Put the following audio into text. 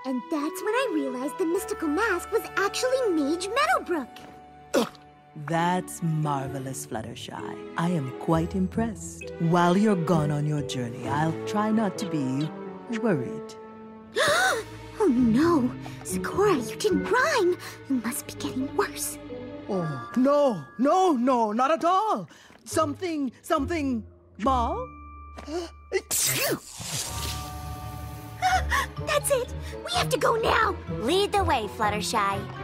And that's when I realized the mystical mask was actually Mage Meadowbrook. That's marvelous, Fluttershy. I am quite impressed. While you're gone on your journey, I'll try not to be worried. Oh no! Zecora, you didn't rhyme! You must be getting worse. Oh, no, not at all. Something, Mom? That's it! We have to go now! Lead the way, Fluttershy.